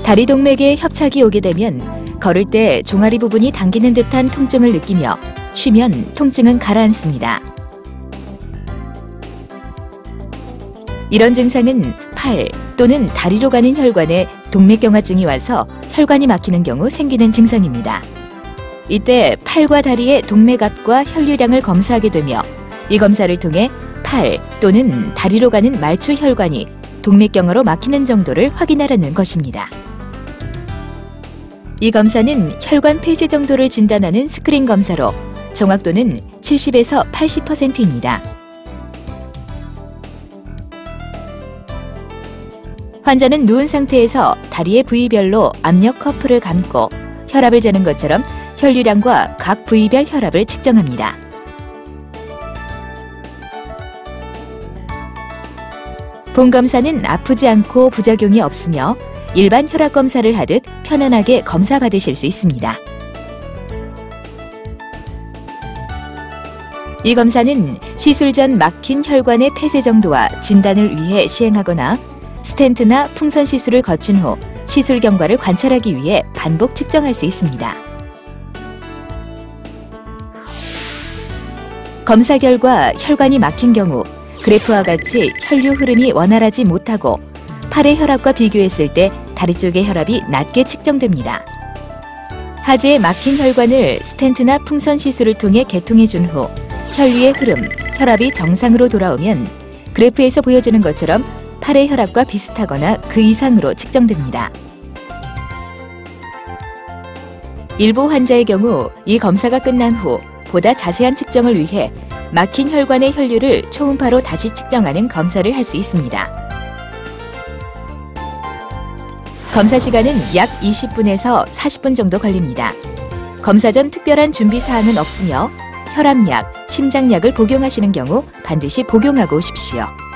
다리 동맥에 협착이 오게 되면 걸을 때 종아리 부분이 당기는 듯한 통증을 느끼며 쉬면 통증은 가라앉습니다. 이런 증상은 팔 또는 다리로 가는 혈관에 동맥경화증이 와서 혈관이 막히는 경우 생기는 증상입니다. 이때 팔과 다리의 동맥압과 혈류량을 검사하게 되며 이 검사를 통해 팔 또는 다리로 가는 말초 혈관이 동맥경화로 막히는 정도를 확인하라는 것입니다. 이 검사는 혈관 폐쇄 정도를 진단하는 스크린 검사로 정확도는 70에서 80%입니다. 환자는 누운 상태에서 다리의 부위별로 압력 커프를 감고 혈압을 재는 것처럼 혈류량과 각 부위별 혈압을 측정합니다. 본 검사는 아프지 않고 부작용이 없으며 일반 혈압 검사를 하듯 편안하게 검사받으실 수 있습니다. 이 검사는 시술 전 막힌 혈관의 폐쇄 정도와 진단을 위해 시행하거나 스텐트나 풍선 시술을 거친 후 시술 경과를 관찰하기 위해 반복 측정할 수 있습니다. 검사 결과 혈관이 막힌 경우 그래프와 같이 혈류 흐름이 원활하지 못하고 팔의 혈압과 비교했을 때 다리 쪽의 혈압이 낮게 측정됩니다. 하지에 막힌 혈관을 스텐트나 풍선 시술을 통해 개통해 준 후 혈류의 흐름, 혈압이 정상으로 돌아오면 그래프에서 보여지는 것처럼 팔의 혈압과 비슷하거나 그 이상으로 측정됩니다. 일부 환자의 경우 이 검사가 끝난 후 보다 자세한 측정을 위해 막힌 혈관의 혈류를 초음파로 다시 측정하는 검사를 할 수 있습니다. 검사 시간은 약 20분에서 40분 정도 걸립니다. 검사 전 특별한 준비 사항은 없으며 혈압약, 심장약을 복용하시는 경우 반드시 복용하고 오십시오.